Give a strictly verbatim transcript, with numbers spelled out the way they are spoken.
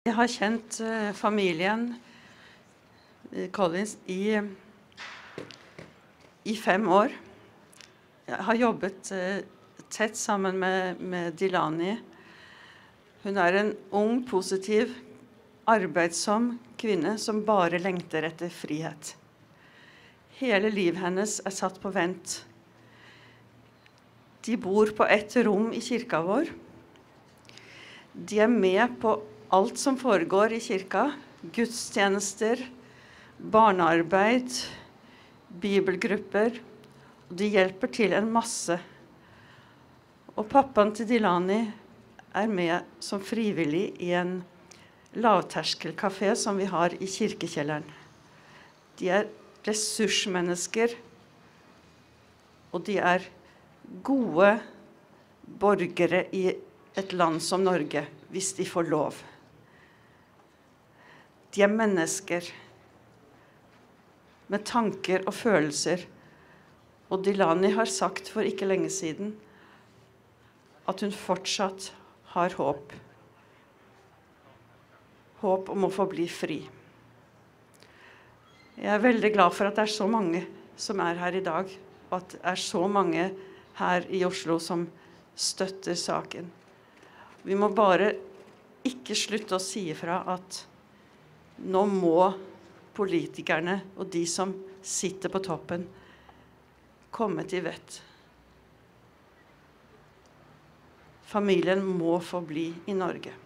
Jeg har kjent uh, familien uh, Collins i, i fem år. Jeg har jobbet uh, tett sammen med, med Dilani. Hun er en ung, positiv, arbeidsom kvinne som bare lengter etter frihet. Hele livet hennes er satt på vent. De bor på ett rom i kirka vår. De er med på alt som foregår i kirka, gudstjenester, barnearbeid, bibelgrupper, og de hjelper til en masse. Og pappaen til Dilani er med som frivillig i en lavterskelkafé som vi har i kirkekjelleren. De er ressursmennesker, og de er gode borgere i et land som Norge, hvis de får lov. De er mennesker med tanker og følelser, og Dilani har sagt for ikke lenge siden at hun fortsatt har håp. Håp om å få bli fri. Jeg er veldig glad for at det er så mange som er her i dag, og at det er så mange her i Oslo som støtter saken. Vi må bare ikke slutte å si ifra at nå må politikerne og de som sitter på toppen komme til vett. Familien må få bli i Norge.